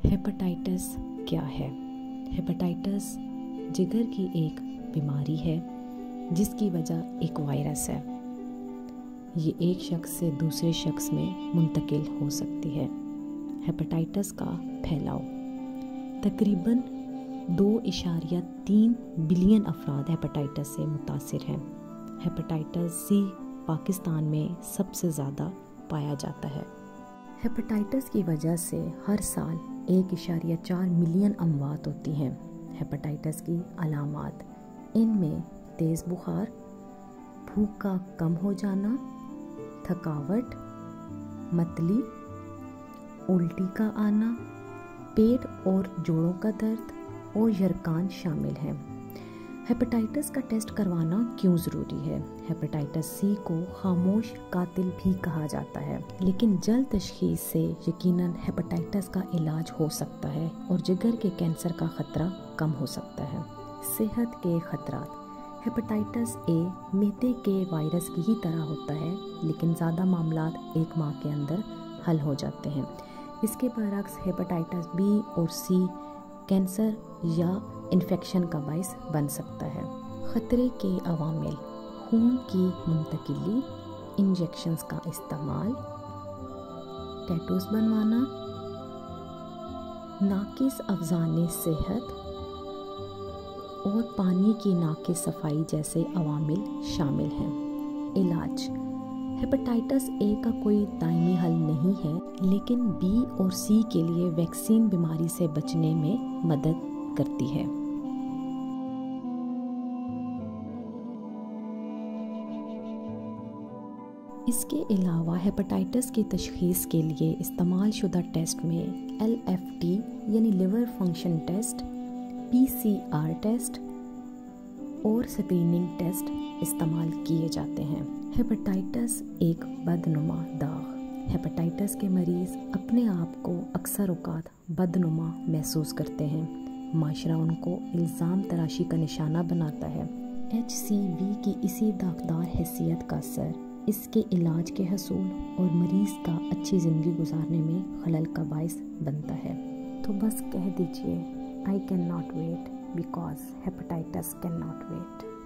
Hepatitis क्या है? Hepatitis जिगर की एक बीमारी है जिसकी वजह एक वायरस है। ये एक शख्स से दूसरे शख्स में मुंतकिल हो सकती है। हेपेटाइटिस का फैलाव तकरीबन 2.3 बिलियन अफराद हेपेटाइटिस से मुतासिर हैं। हेपेटाइटिस सी पाकिस्तान में सबसे ज़्यादा पाया जाता है। हेपेटाइटिस की वजह से हर साल 1.4 मिलियन अमवात होती हैं। हेपेटाइटिस की अलामात इनमें तेज़ बुखार, भूख का कम हो जाना, थकावट, मतली, उल्टी का आना, पेट और जोड़ों का दर्द और यरकान शामिल हैं। हेपेटाइटिस का टेस्ट करवाना क्यों ज़रूरी है? हेपेटाइटिस सी को खामोश कातिल भी कहा जाता है, लेकिन जल्द तशखीस से यकीनन हेपेटाइटिस का इलाज हो सकता है और जिगर के कैंसर का ख़तरा कम हो सकता है। सेहत के ख़तरात हेपेटाइटिस ए मैदे के वायरस की ही तरह होता है, लेकिन ज़्यादा मामलात 1 माह के अंदर हल हो जाते हैं। इसके बरअक्स हेपेटाइटिस बी और सी कैंसर या इन्फेक्शन का बाइस बन सकता है। ख़तरे के अवामिल खून की मुंतकिली, इंजेक्शंस का इस्तेमाल, टैटूज बनवाना, नाकिस अफजाने सेहत और पानी की नाकिस सफाई जैसे अवामिल शामिल हैं। इलाज हेपेटाइटिस ए का कोई दायमी हल नहीं है, लेकिन बी और सी के लिए वैक्सीन बीमारी से बचने में मदद करती है। इसके अलावा हेपेटाइटिस की तशख़ीस के लिए इस्तेमाल शुदा टेस्ट में LFT यानी liver function test, PCR test और स्क्रीनिंग टेस्ट इस्तेमाल किए जाते हैं। हेपेटाइटिस एक बदनुमा दाग। हेपेटाइटिस के मरीज़ अपने आप को अक्सर औक़ात बदनुमा महसूस करते हैं। माशरा उनको इल्ज़ाम तराशी का निशाना बनाता है। HCV की इसी दागदार हैसियत का असर इसके इलाज के हसूल और मरीज़ का अच्छी ज़िंदगी गुजारने में खलल का बाइस बनता है। तो बस कह दीजिए, I cannot wait because hepatitis cannot wait.